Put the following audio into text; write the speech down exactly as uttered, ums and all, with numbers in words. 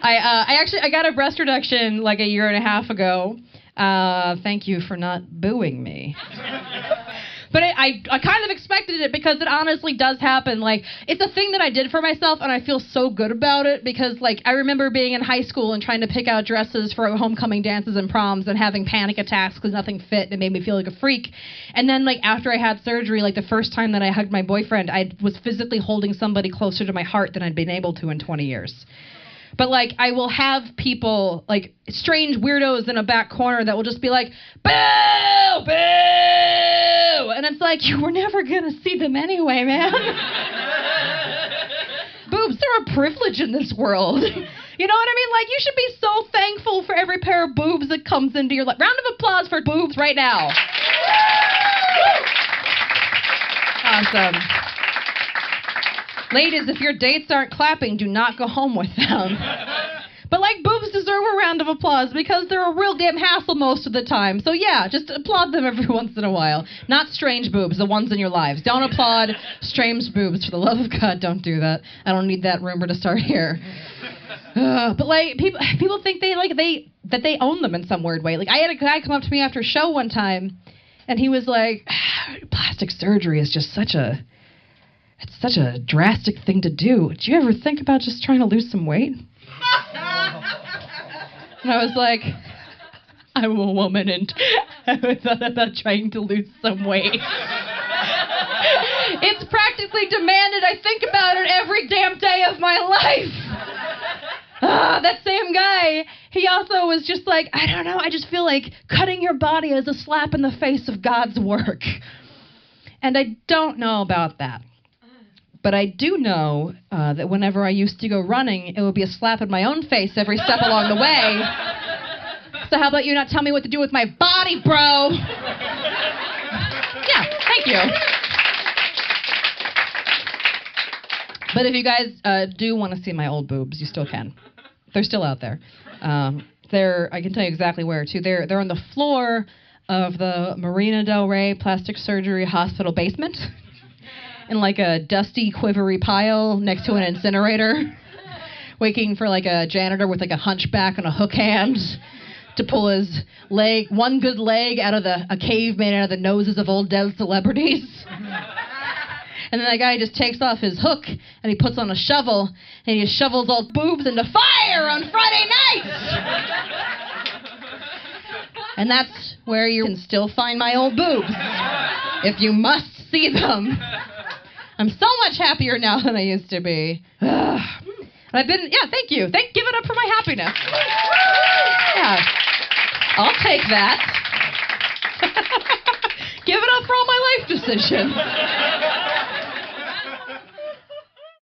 I uh, I actually I got a breast reduction like a year and a half ago. Uh, thank you for not booing me. But it, I, I kind of expected it because it honestly does happen. Like, it's a thing that I did for myself, and I feel so good about it because, like, I remember being in high school and trying to pick out dresses for homecoming dances and proms and having panic attacks because nothing fit, and it made me feel like a freak. And then, like, after I had surgery, like, the first time that I hugged my boyfriend, I was physically holding somebody closer to my heart than I'd been able to in twenty years. But, like, I will have people, like, strange weirdos in a back corner that will just be like, boo, boo! And it's like, you were never going to see them anyway, man. Boobs, they're a privilege in this world. You know what I mean? Like, you should be so thankful for every pair of boobs that comes into your life. Round of applause for boobs right now. Awesome. Ladies, if your dates aren't clapping, do not go home with them. But, like, boobs deserve a round of applause because they're a real damn hassle most of the time. So, yeah, just applaud them every once in a while. Not strange boobs, the ones in your lives. Don't applaud strange boobs. For the love of God, don't do that. I don't need that rumor to start here. Uh, but, like, people people think they, like, they that they own them in some weird way. Like, I had a guy come up to me after a show one time, and he was like, plastic surgery is just such a... It's such a drastic thing to do. Did you ever think about just trying to lose some weight? And I was like, I'm a woman and I thought about trying to lose some weight. It's practically demanded I think about it every damn day of my life. Ah, that same guy, he also was just like, I don't know, I just feel like cutting your body is a slap in the face of God's work. And I don't know about that. But I do know uh, that whenever I used to go running, it would be a slap in my own face every step along the way. So how about you not tell me what to do with my body, bro? Yeah, thank you. But if you guys uh, do want to see my old boobs, you still can. They're still out there. Um, they're, I can tell you exactly where, too. They're, they're on the floor of the Marina Del Rey Plastic Surgery Hospital basement. In like a dusty, quivery pile next to an incinerator, waiting for like a janitor with like a hunchback and a hook hand to pull his leg, one good leg out of the a cave made out of the noses of old dead celebrities. And then that guy just takes off his hook and he puts on a shovel and he just shovels old boobs into fire on Friday nights. And that's where you can still find my old boobs, if you must see them. I'm so much happier now than I used to be. Ugh. I've been, yeah, thank you. Thank, give it up for my happiness. Yeah, I'll take that. Give it up for all my life decisions.